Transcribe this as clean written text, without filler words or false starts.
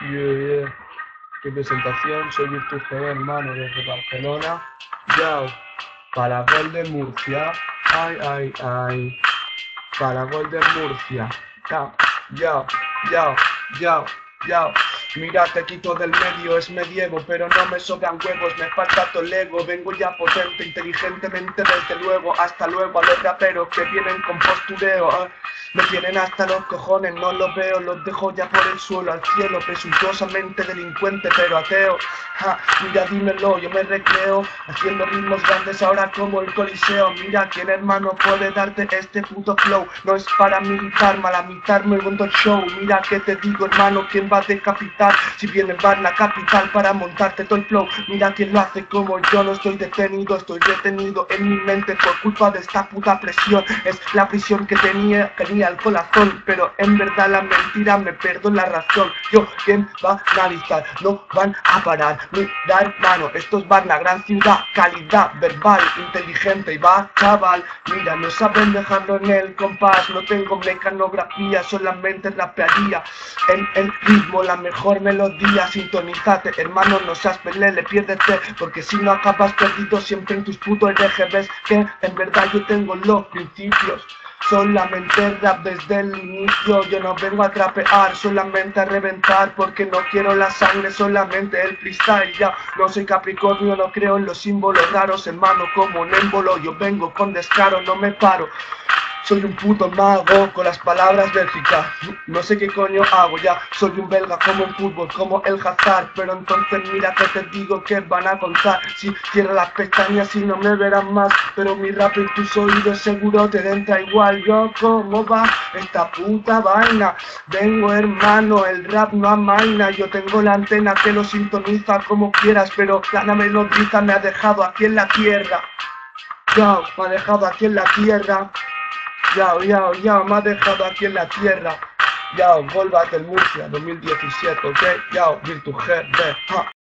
Yeah. Qué presentación, soy Virtus TV, hermano, desde Barcelona. Yao, para gol de Murcia. Ay, ay, ay. Para gol de Murcia. Yao, yao, yao, yao, yao. Mira, te quito del medio, es medievo, pero no me sobran huevos, me falta tolego. Vengo ya potente, inteligentemente, desde luego. Hasta luego a los raperos que vienen con postureo. Me tienen hasta los cojones, no los veo, los dejo ya por el suelo al cielo, presuntuosamente delincuente pero ateo. Ja, mira, dímelo, yo me recreo haciendo ritmos grandes ahora como el Coliseo. Mira, quién hermano puede darte este puto flow. No es para militar, malamitarme el mundo show. Mira que te digo, hermano, quién va a decapitar si viene Varna capital para montarte todo el flow. Mira quién lo hace como yo, no estoy detenido, estoy retenido en mi mente por culpa de esta puta presión. Es la prisión que tenía el corazón, pero en verdad la mentira me perdió la razón. Yo, ¿quién va a analizar? No van a parar. Mira, hermano, esto es Varna, gran ciudad, calidad verbal, inteligente y va, chaval. Mira, no saben dejarlo en el compás, no tengo mecanografía, solamente rapearía en el ritmo, la mejor melodía. Sintonízate, hermano, no seas pelele, piérdete, porque si no acabas perdido siempre en tus putos herejes. Ves que en verdad yo tengo los principios. Solamente rap desde el inicio, yo no vengo a trapear, solamente a reventar, porque no quiero la sangre, solamente el freestyle. Ya no soy Capricornio, no creo en los símbolos raros, hermano, como un émbolo, yo vengo con descaro, no me paro. Soy un puto mago con las palabras bélgicas. No sé qué coño hago ya. Soy un belga como el fútbol, como el Hazard. Pero entonces mira que te digo que van a contar. Si cierro las pestañas y no me verán más. Pero mi rap en tus oídos seguro te entra igual. Yo, ¿cómo va esta puta vaina? Vengo, hermano, el rap no amaina. Yo tengo la antena que lo sintoniza como quieras. Pero la melodiza me ha dejado aquí en la tierra. Yo, me ha dejado aquí en la tierra. Yao, yao, yao, me ha dejado aquí en la tierra. Yao, Gol Battle Murcia 2017, ok. Yao, Virtus GB.